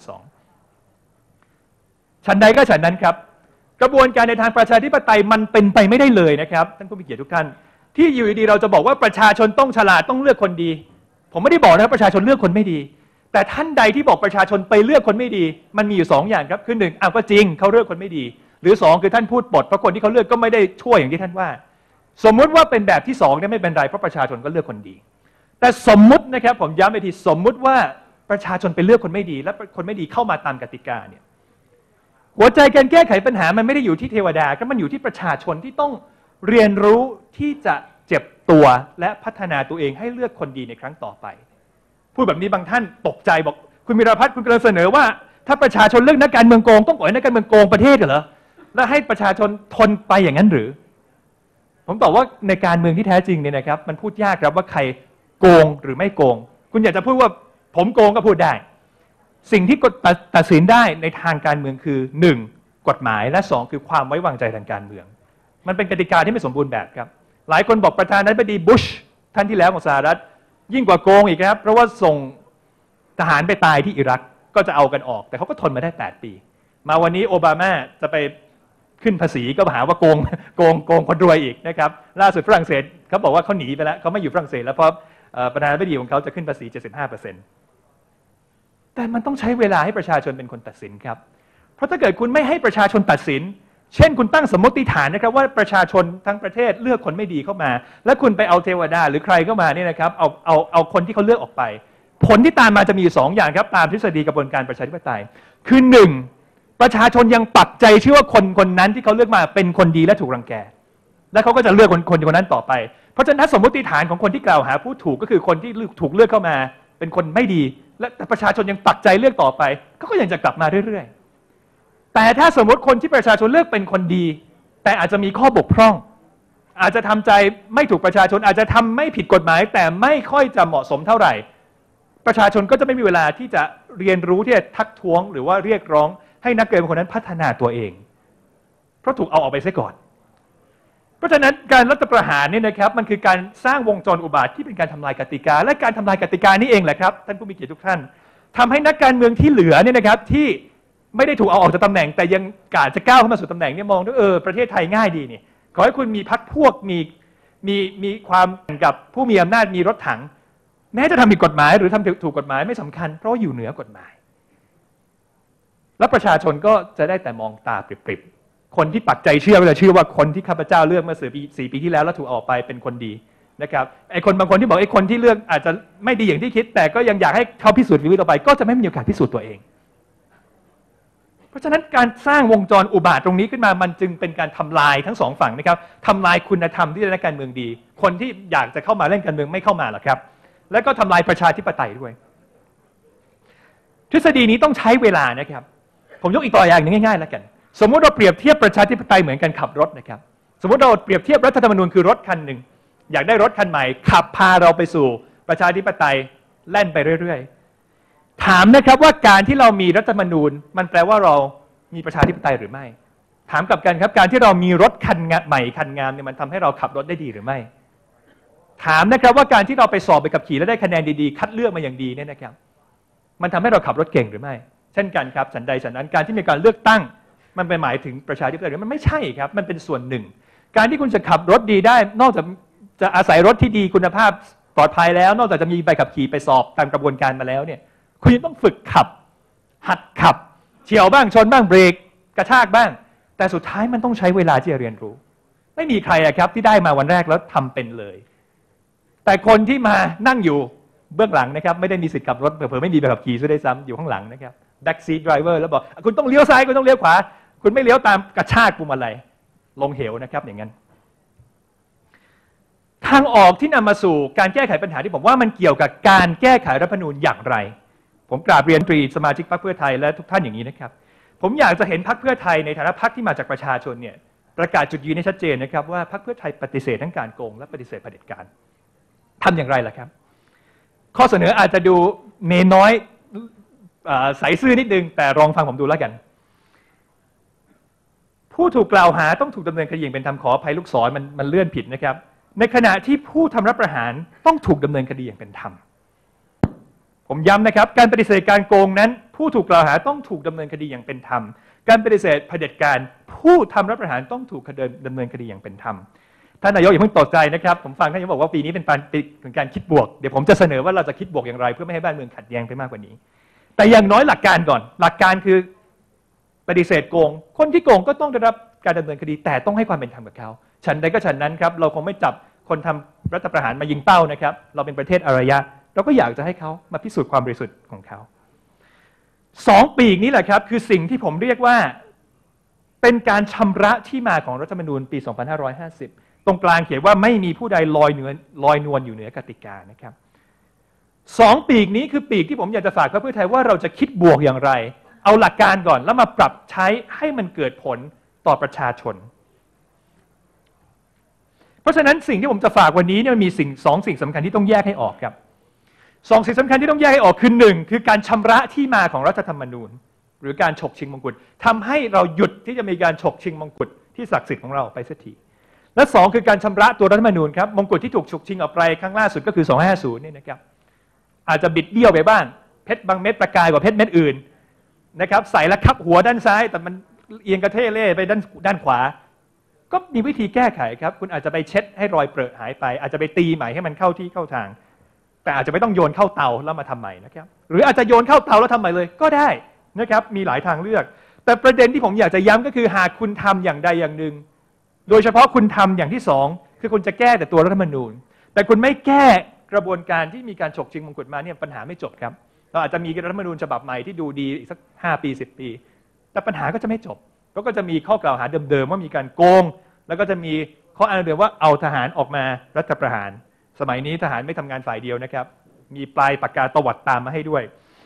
2ฉันใดก็ฉันนั้นครับกระบวนการในทางประชาธิปไตยมันเป็นไปไม่ได้เลยนะครับท่านผู้มีเกียรติทุกท่านที่อยู่ดีๆเราจะบอกว่าประชาชนต้องฉลาดต้องเลือกคนดีผมไม่ได้บอกนะครับประชาชนเลือกคนไม่ดีแต่ท่านใดที่บอกประชาชนไปเลือกคนไม่ดีมันมีอยู่2 อย่างครับคือ1ก็จริงเขาเลือกคนไม่ดีหรือ2คือท่านพูดปดเพราะคนที่เขาเลือกก็ไม่ได้ช่วยอย่างที่ท่านว่าสมมุติว่าเป็นแบบที่2เนี่ยไม่เป็นไรเพราะประชาชนก็เลือกคนดีแต่สมมุตินะครับผมย้ำไปทีสมมุติว่าประชาชนไปเลือกคนไม่ดีและคนไม่ดีเข้ามาตามกติกาเนี่ยหัวใจการแก้ไขปัญหามันไม่ได้อยู่ที่เทวดาก็มันอยู่ที่ประชาชนที่ต้องเรียนรู้ที่จะเจ็บตัวและพัฒนาตัวเองให้เลือกคนดีในครั้งต่อไปพูดแบบนี้บางท่านตกใจบอกคุณมิราพัฒน์คุณกำลังเสนอว่าถ้าประชาชนเลือกนักการเมืองโกงต้องปล่อยนักการเมืองโกงประเทศเหรอแล้วให้ประชาชนทนไปอย่างนั้นหรือผมตอบว่าในการเมืองที่แท้จริงเนี่ยนะครับมันพูดยากครับว่าใครโกงหรือไม่โกงคุณอยากจะพูดว่าผมโกงก็พูดได้สิ่งที่ตัดสินได้ในทางการเมืองคือ1กฎหมายและ2คือความไว้วางใจทางการเมืองมันเป็นกติกาที่ไม่สมบูรณ์แบบครับหลายคนบอกประธานาธิบดีบุชท่านที่แล้วของสหรัฐยิ่งกว่าโกงอีกครับเพราะว่าส่งทหารไปตายที่อิรักก็จะเอากันออกแต่เขาก็ทนมาได้8 ปีมาวันนี้โอบามาจะไปขึ้นภาษีก็หาว่าโกงคนรวยอีกนะครับล่าสุดฝรั่งเศสเขาบอกว่าเขาหนีไปแล้วเขาไม่อยู่ฝรั่งเศสแล้วเพราะประธานาธิบดีของเขาจะขึ้นภาษี 75%แต่มันต้องใช้เวลาให้ประชาชนเป็นคนตัดสินครับเพราะถ้าเกิดคุณไม่ให้ประชาชนตัดสินเช่นคุณตั้งสมมติฐานนะครับว่าประชาชนทั้งประเทศเลือกคนไม่ดีเข้ามาแล้วคุณไปเอาเทวดาหรือใครเข้ามาเนี่ยนะครับเอาคนที่เขาเลือกออกไปผลที่ตามมาจะมีอยู่2 อย่างครับตามทฤษฎีกระบวนการประชาธิปไตยคือ1ประชาชนยังปักใจเชื่อว่าคนนั้นที่เขาเลือกมาเป็นคนดีและถูกรังแกและเขาก็จะเลือกคนนั้นต่อไปเพราะฉะนั้นสมมติฐานของคนที่กล่าวหาผู้ถูกก็คือคนที่ถูกเลือกเข้ามาเป็นคนไม่ดีและแต่ประชาชนยังปักใจเลือกต่อไปก็ยังจะกลับมาเรื่อยๆแต่ถ้าสมมติคนที่ประชาชนเลือกเป็นคนดีแต่อาจจะมีข้อบกพร่องอาจจะทำใจไม่ถูกประชาชนอาจจะทำไม่ผิดกฎหมายแต่ไม่ค่อยจะเหมาะสมเท่าไหร่ประชาชนก็จะไม่มีเวลาที่จะเรียนรู้ที่จะทักท้วงหรือว่าเรียกร้องให้นักการเมืองคนนั้นพัฒนาตัวเองเพราะถูกเอาออกไปซะก่อนเพราะฉะนั้นการรัฐประหารนี่นะครับมันคือการสร้างวงจรอุบาทที่เป็นการทำลายกติกาและการทำลายกติกานี่เองแหละครับท่านผู้มีเกียรติทุกท่านทำให้นักการเมืองที่เหลือเนี่ยนะครับที่ไม่ได้ถูกเอาออกจากตำแหน่งแต่ยังกาจะก้าวเข้ามาสู่ตำแหน่งเนี่ยมองด้วยประเทศไทยง่ายดีนี่ขอให้คุณมีพรรคพวกมีความกับผู้มีอำนาจมีรถถังแม้จะทำผิดกฎหมายหรือทำถูกกฎหมายไม่สำคัญเพราะอยู่เหนือกฎหมายแล้วประชาชนก็จะได้แต่มองตาปริบๆคนที่ปักใจเชื่อว่าคนที่ข้าพเจ้าเลือกเมื่อ4 ปีที่แล้วแล้วถูกออกไปเป็นคนดีนะครับไอ้คนบางคนที่บอกไอ้คนที่เลือกอาจจะไม่ดีอย่างที่คิดแต่ก็ยังอยากให้เขาพิสูจน์ฝีมือต่อไปก็จะไม่มีโอกาสพิสูจน์ตัวเองเพราะฉะนั้นการสร้างวงจรอุบาทตรงนี้ขึ้นมามันจึงเป็นการทำลายทั้ง2 ฝั่งนะครับทำลายคุณธรรมที่นักการเมืองดีคนที่อยากจะเข้ามาเล่นการเมืองไม่เข้ามาหรอกครับแล้วก็ทำลายประชาธิปไตยด้วยทฤษฎีนี้ต้องใช้เวลานะครับผมยกอีกตัวอย่างหนึ่งง่ายๆแล้วกันสมมุติเราเปรียบเทียบประชาธิปไตยเหมือนกันขับรถนะครับสมมุติเราเปรียบเทียบรัฐธรรมนูญคือรถคันหนึ่งอยากได้รถคันใหม่ขับพาเราไปสู่ประชาธิปไตยแล่นไปเรื่อยๆถามนะครับว่าการที่เรามีรัฐธรรมนูญมันแปลว่าเรามีประชาธิปไตยหรือไม่ถามกลับกันครับการที่เรามีรถคันใหม่คันงามเนี่ยมันทำให้เราขับรถได้ดีหรือไม่ถามนะครับว่าการที่เราไปสอบไปขับขี่แล้วได้คะแนนดีๆคัดเลือกมาอย่างดีเนี่ยนะครับมันทำให้เราขับรถเก่งหรือไม่เช่นกันครับฉันใดฉันนั้นการที่มีการเลือกตั้งมันเป็นหมายถึงประชาธิปไตยหรือมันไม่ใช่ครับมันเป็นส่วนหนึ่งการที่คุณจะขับรถดีได้นอกจากจะอาศัยรถที่ดีคุณภาพปลอดภัยแล้วนอกจากจะมีใบขับขี่ไปสอบตามกระบวนการมาแล้วเนี่ยคุณยังต้องฝึกขับหัดขับเฉี่ยวบ้างชนบ้างเบรกกระชากบ้างแต่สุดท้ายมันต้องใช้เวลาที่จะเรียนรู้ไม่มีใครครับที่ได้มาวันแรกแล้วทำเป็นเลย แต่คนที่มานั่งอยู่เบื้องหลังนะครับไม่ได้มีสิทธิ์ขับรถเผลอๆไม่มีใบขับขี่ซะด้วยซ้ำอยู่ข้างหลังนะครับ back seat driver แล้วบอกคุณต้องเลี้ยวซ้ายคุณต้องเลี้ยวขวาคุณไม่เลี้ยวตามกระชากปุ่มอะไรลงเหวนะครับอย่างนั้นทางออกที่นำมาสู่การแก้ไขปัญหาที่ผมว่ามันเกี่ยวกับการแก้ไขรัฐธรรมนูญอย่างไรผมกราบเรียนตรีสมาชิกพรรคเพื่อไทยและทุกท่านอย่างนี้นะครับผมอยากจะเห็นพรรคเพื่อไทยในฐานะพรรคที่มาจากประชาชนเนี่ยประกาศจุดยืนให้ชัดเจนนะครับว่าพรรคเพื่อไทยปฏิเสธทั้งการโกงและปฏิเสธเผด็จการทำอย่างไรล่ะครับข้อเสนออาจจะดูเนน้อยใสซื่อนิดนึงแต่ลองฟังผมดูแล้วกันผู้ถูกกล่าวหาต้องถูกดำเนินคดีอย่างเป็นธรรมขออภัยลูกศรมันเลื่อนผิดนะครับในขณะที่ผู้ทำรัฐประหารต้องถูกดำเนินคดีอย่างเป็นธรรมผมย้ำนะครับการปฏิเสธการโกงนั้นผู้ถูกกล่าวหาต้องถูกดำเนินคดีอย่างเป็นธรรมการปฏิเสธเผด็จการผู้ทำรัฐประหารต้องถูกดำเนินคดีอย่างเป็นธรรมท่านนายกอย่าเพิ่งตกใจนะครับผมฟังท่านนายกบอกว่าปีนี้เป็นปีของการคิดบวกเดี๋ยวผมจะเสนอว่าเราจะคิดบวกอย่างไรเพื่อไม่ให้บ้านเมืองขัดแย้งไปมากกว่านี้แต่อย่างน้อยหลักการก่อนหลักการคือปฏิเสธโกงคนที่โกงก็ต้องได้รับการดำเนินคดีแต่ต้องให้ความเป็นธรรมกับเขาฉันใดก็ฉันนั้นครับเราคงไม่จับคนทำรัฐประหารมายิงเป้านะครับเราเป็นประเทศอารยะเราก็อยากจะให้เขามาพิสูจน์ความบริสุทธิ์ของเขา2 ปีกนี้แหละครับคือสิ่งที่ผมเรียกว่าเป็นการชำระที่มาของรัฐธรรมนูญปี 2550 ตรงกลางเขียนว่าไม่มีผู้ใดลอยนวลอยู่เหนือกติกานะครับ2 ปีกนี้คือปีกที่ผมอยากจะฝากพรรคเพื่อไทยว่าเราจะคิดบวกอย่างไรเอาหลักการก่อนแล้วมาปรับใช้ให้มันเกิดผลต่อประชาชนเพราะฉะนั้นสิ่งที่ผมจะฝากวันนี้เนี่ยมีสิ่งสำคัญที่ต้องแยกให้ออกครับ2 สิ่งสำคัญที่ต้องแยกให้ออกคือ1คือการชำระที่มาของรัฐธรรมนูญหรือการฉกชิงมงกุฎทำให้เราหยุดที่จะมีการฉกชิงมงกุฎที่ศักดิ์สิทธิ์ของเราไปสักทีและ2คือการชำระตัวรัฐธรรมนูญครับมงกุฎที่ถูกฉกชิงออกไปครั้งล่าสุดก็คือ250นี่นะครับอาจจะบิดเบี้ยวไปบ้างเพชรบางเม็ดประกายกว่าเพชรเม็ดอื่นนะครับใส่แล้วคับหัวด้านซ้ายแต่มันเอียงกระเทเล่ไปด้านขวาก็มีวิธีแก้ไขครับคุณอาจจะไปเช็ดให้รอยเปรอะหายไปอาจจะไปตีใหม่ให้มันเข้าที่เข้าทางแต่อาจจะไม่ต้องโยนเข้าเตาแล้วมาทำใหม่นะครับหรืออาจจะโยนเข้าเตาแล้วทำใหม่เลยก็ได้นะครับมีหลายทางเลือกแต่ประเด็นที่ผมอยากจะย้ำก็คือหากคุณทำอย่างใดอย่างหนึ่งโดยเฉพาะคุณทำอย่างที่2คือคุณจะแก้แต่ตัวรัฐธรรมนูญแต่คุณไม่แก้กระบวนการที่มีการฉกชิงมงกุฎมาเนี่ยปัญหาไม่จบครับเราอาจจะมีรัฐธรรมนูญฉบับใหม่ที่ดูดีอีกสัก5 ปี 10 ปีแต่ปัญหาก็จะไม่จบก็จะมีข้อกล่าวหาเดิมๆว่ามีการโกงแล้วก็จะมีข้ออ้างเดิมว่าเอาทหารออกมารัฐประหารสมัยนี้ทหารไม่ทำงานฝ่ายเดียวนะครับมีปลายปากกาตวัดตามมาให้ด้วย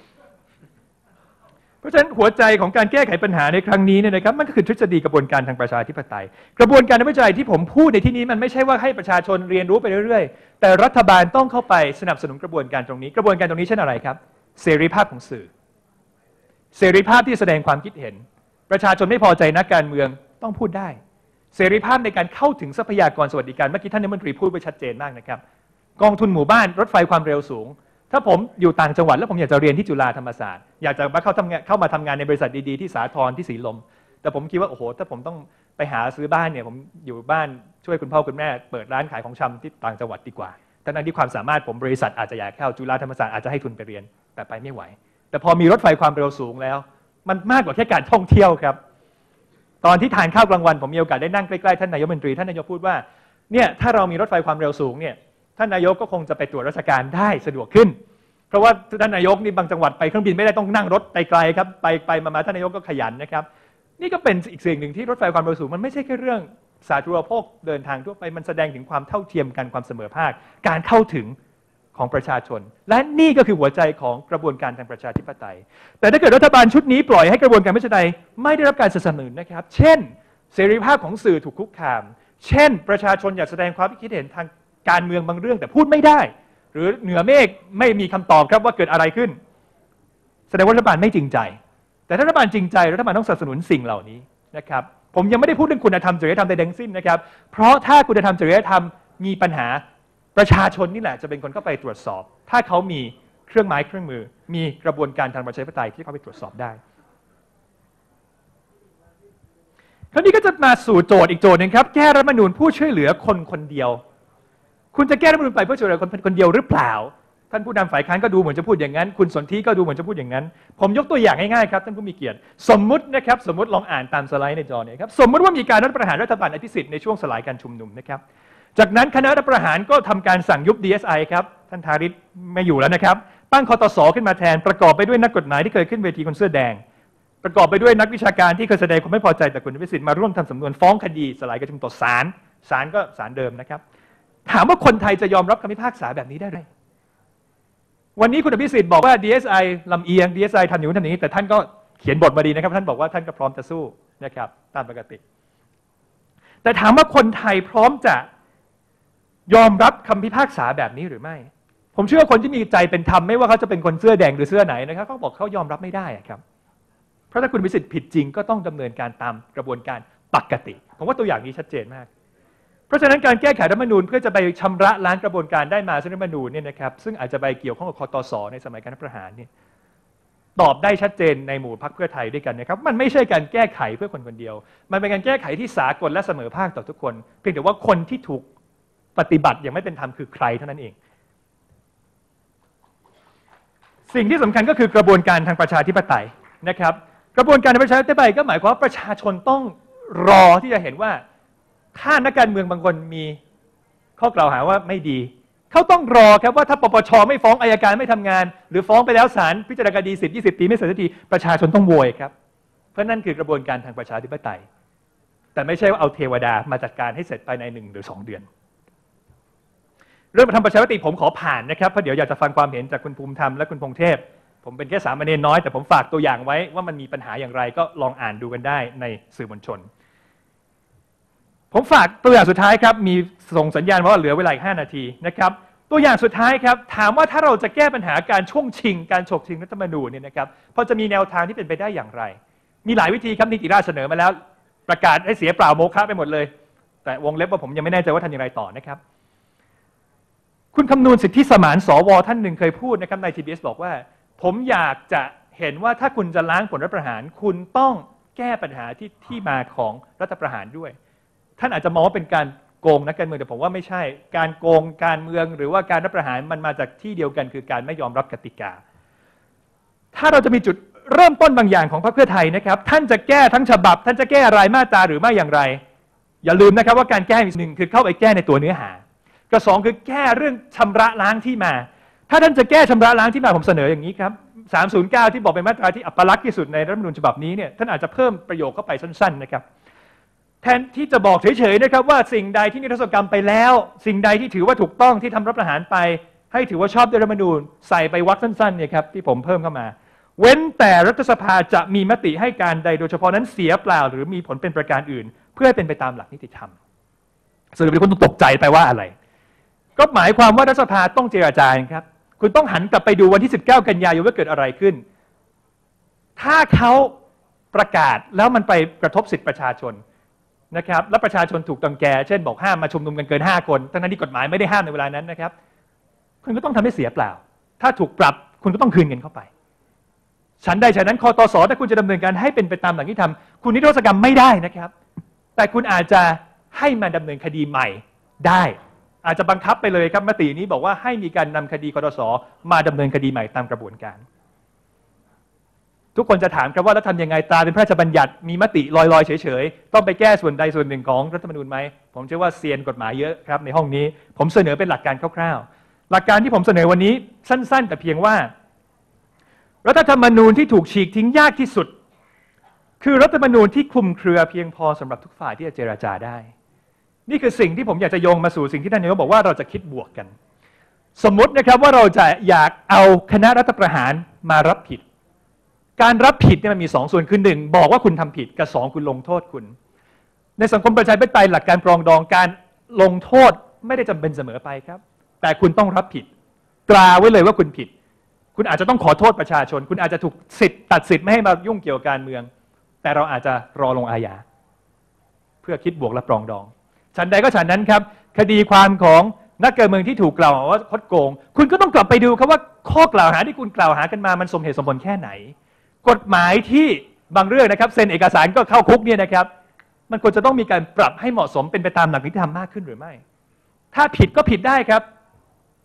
เพราะฉะนั้นหัวใจของการแก้ไขปัญหาในครั้งนี้เนี่ยนะครับมันก็คือทฤษฎีกระบวนการทางประชาธิปไตยกระบวนการทางประชาธิปไตยที่ผมพูดในที่นี้มันไม่ใช่ว่าให้ประชาชนเรียนรู้ไปเรื่อยๆแต่รัฐบาลต้องเข้าไปสนับสนุนกระบวนการตรงนี้กระบวนการตรงนี้เช่นอะไรครับเสรีภาพของสื่อเสรีภาพที่แสดงความคิดเห็นประชาชนไม่พอใจนักการเมืองต้องพูดได้เสรีภาพในการเข้าถึงทรัพยากรสวัสดิการเมื่อกี้ท่านรัฐมนตรีพูดไปชัดเจนมากนะครับกองทุนหมู่บ้านรถไฟความเร็วสูงถ้าผมอยู่ต่างจังหวัดแล้วผมอยากจะเรียนที่จุฬาธรรมศาสตร์อยากจะเข้ามาทำงานในบริษัทดีๆที่สาทรที่ศรีลมแต่ผมคิดว่าโอ้โหถ้าผมต้องไปหาซื้อบ้านเนี่ยผมอยู่บ้านช่วยคุณพ่อคุณแม่เปิดร้านขายของชำที่ต่างจังหวัดดีกว่าทั้งที่ความสามารถผมบริษัทอาจจะอยากเข้าจุฬาธรรมศาสตร์อาจจะให้ทุนไปเรียนแต่ไปไม่ไหวแต่พอมีรถไฟความเร็วสูงแล้วมันมากกว่าแค่การท่องเที่ยวครับตอนที่ทานข้าวกลางวันผมมีโอกาสได้นั่งใกล้ๆท่านนายกรัฐมนตรีท่านนายกพูดว่าเนี่ยถ้าเรามีรถไฟความเร็วสูงเนี่ยท่านนายกก็คงจะไปตรวจราชการได้สะดวกขึ้นเพราะว่าท่านนายกนี่บางจังหวัดไปเครื่องบินไม่ได้ต้องนั่งรถไกลๆครับไปมาท่านนายกก็ขยันนะครับนี่ก็เป็นอีกสิ่งหนึ่งที่รถไฟความเร็วสูงมันไม่ใช่แค่เรื่องสาธารณูปโภคเดินทางทั่วไปมันแสดงถึงความเท่าเทียมกันความเสมอภาคการเข้าถึงของประชาชนและนี่ก็คือหัวใจของกระบวนการทางประชาธิปไตยแต่ถ้าเกิดรัฐบาลชุดนี้ปล่อยให้กระบวนการประชาธิปไตยไม่ได้รับการสนับสนุนนะครับเช่นเสรีภาพของสื่อถูกคุกคามเช่นประชาชนอยากแสดงความคิดเห็นทางการเมืองบางเรื่องแต่พูดไม่ได้หรือเหนือเมฆไม่มีคำตอบครับว่าเกิดอะไรขึ้นแสดงว่ารัฐบาลไม่จริงใจแต่ถ้ารัฐบาลจริงใจรัฐบาลต้องสนับสนุนสิ่งเหล่านี้นะครับผมยังไม่ได้พูดเรื่องคุณธรรมจริยธรรมใดทั้งสิ้นนะครับเพราะถ้าคุณธรรมจริยธรรมมีปัญหาประชาชนนี่แหละจะเป็นคนเข้าไปตรวจสอบถ้าเขามีเครื่องไม้เครื่องมือมีกระบวนการทางประชาธิปไตยที่เขาไปตรวจสอบได้คราวนี้ก็จะมาสู่โจทย์อีกโจทย์หนึ่งครับแก้รัฐธรรมนูญผู้ช่วยเหลือคนคนเดียวคุณจะแก้รัฐธรรมนูญไปเพื่อช่วยเหลือคนคนเดียวหรือเปล่าท่านผู้นำฝ่ายค้านก็ดูเหมือนจะพูดอย่างนั้นคุณสนธิก็ดูเหมือนจะพูดอย่างนั้นผมยกตัวอย่างง่ายๆครับท่านผู้มีเกียรติสมมุตินะครับสมมุติลองอ่านตามสไลด์ในจอเนี่ยครับสมมุติว่ามีการรัฐประหารรัฐบาลอภิสิทธิ์ในช่วงสลายการชุมนุมนะครับจากนั้นคณะรัฐประหารก็ทำการสั่งยุบ DSI ครับท่านธาริศไม่อยู่แล้วนะครับตั้งคตส.ขึ้นมาแทนประกอบไปด้วยนักกฎหมายที่เคยขึ้นเวทีคนเสื้อแดงประกอบไปด้วยนักวิชาการที่เคยแสดงความไม่พอใจต่อคุณอภิสิทธิ์มาร่วมทำสำนวนฟ้องคดีสลายการชุมนุมต่อศาลก็ศาลเดิมนะครับถามว่าคนไทยจะยอมรับคำพิพากษาแบบนี้ได้ไหมวันนี้คุณอภิสิทธิ์บอกว่า DSI ลำเอียง DSI ทำอย่างนู้นทำอย่างนี้แต่ท่านก็เขียนบทมาดีนะครับท่านบอกว่าท่านก็พร้อมจะสู้นะครับตามปกติแต่ถามว่าคนไทยพร้อมจะยอมรับคำพิพากษาแบบนี้หรือไม่ผมเชื่อคนที่มีใจเป็นธรรมไม่ว่าเขาจะเป็นคนเสื้อแดงหรือเสื้อไหนนะครับเขาบอกเขายอมรับไม่ได้ครับเพราะถ้าคุณอภิสิทธิ์ผิดจริงก็ต้องดำเนินการตามกระบวนการปกติผมว่าตัวอย่างนี้ชัดเจนมากเพราะฉะนั้นการแก้ไขรัฐธรรมนูญเพื่อจะไปชำระล้างกระบวนการได้มาซึ่งรัฐธรรมนูญเนี่ยนะครับซึ่งอาจจะไปเกี่ยวข้องกับคตส.ในสมัยการรัฐประหารเนี่ยตอบได้ชัดเจนในหมู่พรรคเพื่อไทยด้วยกันนะครับมันไม่ใช่การแก้ไขเพื่อคนคนเดียวมันเป็นการแก้ไขที่สากลและเสมอภาคต่อทุกคนเพียงแต่ว่าคนที่ถูกปฏิบัติอย่างไม่เป็นธรรมคือใครเท่านั้นเองสิ่งที่สำคัญก็คือกระบวนการทางประชาธิปไตยนะครับกระบวนการทางประชาธิปไตยก็หมายความว่าประชาชนต้องรอที่จะเห็นว่าถ้านักการเมืองบางคนมีข้อกล่าวหาว่าไม่ดีเขาต้องรอครับว่าถ้าปปชไม่ฟ้องอัยการไม่ทำงานหรือฟ้องไปแล้วศาลพิจารณาคดี10-20 ปีไม่เสร็จสักทีประชาชนต้องโวยครับเพราะนั่นคือกระบวนการทางประชาธิปไตยแต่ไม่ใช่ว่าเอาเทวดามาจัดการให้เสร็จภายใน1 หรือ 2 เดือนเรื่องทำประชามติผมขอผ่านนะครับเพราะเดี๋ยวอยากจะฟังความเห็นจากคุณภูมิธรรมและคุณพงเทพผมเป็นแค่สามเณรน้อยแต่ผมฝากตัวอย่างไว้ว่ามันมีปัญหาอย่างไรก็ลองอ่านดูกันได้ในสื่อมวลชนผมฝากตัวอย่างสุดท้ายครับมีส่งสัญญาณว่าเหลือเวลาอีก5 นาทีนะครับตัวอย่างสุดท้ายครับถามว่าถ้าเราจะแก้ปัญหาการช่วงชิงการฉกชิงรัฐธรรมนูญเนี่ยนะครับพอจะมีแนวทางที่เป็นไปได้อย่างไรมีหลายวิธีครับนิติราษฎร์เสนอมาแล้วประกาศให้เสียเปล่าโมฆะไปหมดเลยแต่วงเล็บว่าผมยังไม่แน่ใจว่าทำอย่างไรต่อนะครับคุณคำนูนสิทธิสมานสวท่านหนึ่งเคยพูดนะครับใน TBS บอกว่าผมอยากจะเห็นว่าถ้าคุณจะล้างผลรัฐประหารคุณต้องแก้ปัญหาที่มาของรัฐประหารด้วยท่านอาจจะมองว่าเป็นการโกงนักการเมืองแต่ผมว่าไม่ใช่การโกงการเมืองหรือว่าการรัฐประหารมันมาจากที่เดียวกันคือการไม่ยอมรับกติกาถ้าเราจะมีจุดเริ่มต้นบางอย่างของพรรคเพื่อไทยนะครับท่านจะแก้ทั้งฉบับท่านจะแก้รายมาตราหรือไม่อย่างไรอย่าลืมนะครับว่าการแก้มีหนึ่งคือเข้าไปแก้ในตัวเนื้อหากับ2คือแก้เรื่องชำระล้างที่มาถ้าท่านจะแก้ชำระล้างที่มาผมเสนออย่างนี้ครับ309ที่บอกเป็นมาตราที่อัปลักษณ์ที่สุดในรัฐธรรมนูญฉบับนี้เนี่ยท่านอาจจะเพิ่มประโยคเข้าไปสั้นๆนะครับแทนที่จะบอกเฉยๆนะครับว่าสิ่งใดที่นิรโทษกรรมไปแล้วสิ่งใดที่ถือว่าถูกต้องที่ทำรัฐประหารไปให้ถือว่าชอบด้วยรัฐธรรมนูญใส่ไปวรรคสั้นๆเนี่ยครับที่ผมเพิ่มเข้ามาเว้นแต่รัฐสภาจะมีมติให้การใดโดยเฉพาะนั้นเสียเปล่าหรือมีผลเป็นประการอื่นเพื่อให้เป็นไปตามหลักนิติธรรมสรุปแล้วคุณต้องตกใจไปว่าอะไรก็หมายความว่ารัฐสภาต้องเจรจาครับคุณต้องหันกลับไปดูวันที่19 กันยายนว่าเกิดอะไรขึ้นถ้าเขาประกาศแล้วมันไปกระทบสิทธิประชาชนนะครับและประชาชนถูกรังแกเช่นบอกห้ามมาชุมนุมกันเกิน5 คนทั้งนั้นที่กฎหมายไม่ได้ห้ามในเวลานั้นนะครับคุณก็ต้องทำให้เสียเปล่าถ้าถูกปรับคุณก็ต้องคืนเงินเข้าไปฉันใดฉันนั้นคตส.ถ้าคุณจะดำเนินการให้เป็นไปตามหลักนิติธรรมคุณนิรโทษกรรมไม่ได้นะครับแต่คุณอาจจะให้มาดำเนินคดีใหม่ได้อาจจะบังคับไปเลยครับมตินี้บอกว่าให้มีการนำคดีคตส.มาดำเนินคดีใหม่ตามกระบวนการทุกคนจะถามครับว่าแล้วทำยังไงตราเป็นพระราชบัญญัติมีมติลอยๆเฉยๆต้องไปแก้ส่วนใดส่วนหนึ่งของรัฐธรรมนูญไหมผมเชื่อว่าเซียนกฎหมายเยอะครับในห้องนี้ผมเสนอเป็นหลักการคร่าวๆหลักการที่ผมเสนอวันนี้สั้นๆแต่เพียงว่ารัฐธรรมนูญที่ถูกฉีกทิ้งยากที่สุดคือรัฐธรรมนูญที่คลุมเครือเพียงพอสำหรับทุกฝ่ายที่จะเจรจาได้นี่คือสิ่งที่ผมอยากจะโยงมาสู่สิ่งที่ท่านนายกบอกว่าเราจะคิดบวกกันสมมตินะครับว่าเราจะอยากเอาคณะรัฐประหารมารับผิดการรับผิดเนี่ยมันมี2 ส่วนคือ1บอกว่าคุณทำผิดกับ2คุณลงโทษคุณในสังคมประชาธิปไตยหลักการปรองดองการลงโทษไม่ได้จำเป็นเสมอไปครับแต่คุณต้องรับผิดตราไว้เลยว่าคุณผิดคุณอาจจะต้องขอโทษประชาชนคุณอาจจะถูกตัดสิทธิ์ไม่ให้มายุ่งเกี่ยวกับการเมืองแต่เราอาจจะรอลงอาญาเพื่อคิดบวกและปรองดองฉันใดก็ฉันนั้นครับคดีความของนักการเมืองที่ถูกกล่าวหาว่าคดโกงคุณก็ต้องกลับไปดูครับว่าข้อกล่าวหาที่คุณกล่าวหากันมามันสมเหตุสมผลแค่ไหนกฎหมายที่บางเรื่องนะครับเซ็นเอกสารก็เข้าคุกเนี่ยนะครับมันควรจะต้องมีการปรับให้เหมาะสมเป็นไปตามหลักนิติธรรมมากขึ้นหรือไม่ถ้าผิดก็ผิดได้ครับแต่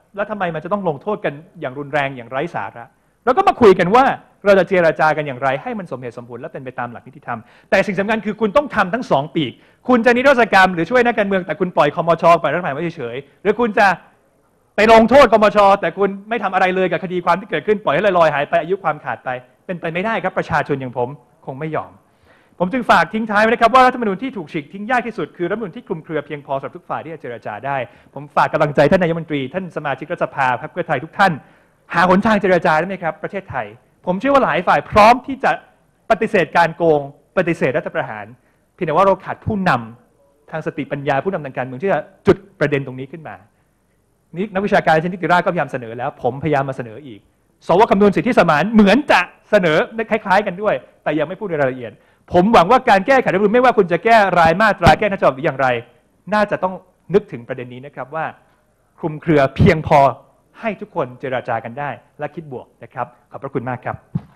แล้วทำไมมันจะต้องลงโทษกันอย่างรุนแรงอย่างไร้สาระแล้วก็มาคุยกันว่าเราจะเจรจากันอย่างไรให้มันสมเหตุสมผลและเป็นไปตามหลักนิติธรรมแต่สิ่งสำคัญคือคุณต้องทำทั้งสองปีกคุณจะนิรโทษกรรมหรือช่วยนักการเมืองแต่คุณปล่อยคมช.ปล่อยรัฐบาลไว้เฉยๆหรือคุณจะไปลงโทษคมช.แต่คุณไม่ทำอะไรเลยกับคดีความที่เกิดขึ้นปล่อยให้ลอยๆหายไปอายุความขาดไปเป็นไปไม่ได้ครับประชาชนอย่างผมคงไม่ยอมผมจึงฝากทิ้งท้ายไว้นะครับว่ารัฐธรรมนูญที่ถูกฉีกทิ้งยากที่สุดคือรัฐธรรมนูญที่คลุมเครือเพียงพอสำหรับทุกฝ่ายที่จะเจรจาได้ผมฝากกำลังใจท่านนายกรัฐมนตรีท่านสมาชิกรัฐสภาพรรคเพื่อไทยทุกท่านหาหนทางเจรจาได้ไหมครับประเทศไทยผมเชื่อว่าหลายฝ่ายพร้อมที่จะปฏิเสธการโกงปฏิเสธรัฐประหารเพียงแต่ว่าเราขาดผู้นำทางสติปัญญาผู้นำทางการเมืองที่จะจุดประเด็นตรงนี้ขึ้นมานี่นักวิชาการเช่นนิติราชก็พยายามเสนอแล้วผมพยายามมาเสนออีกสวคำนวณสิทธิสมานเหมือนจะเสนอคล้ายๆกันด้วยแต่ยังไม่พูดในรายละเอียดผมหวังว่าการแก้ไขรัฐธรรมนูญไม่ว่าคุณจะแก้รายมาตราแก้หน้าจอหรืออย่างไรน่าจะต้องนึกถึงประเด็นนี้นะครับว่าคลุมเครือเพียงพอให้ทุกคนเจรจากันได้และคิดบวกนะครับขอบพระคุณมากครับ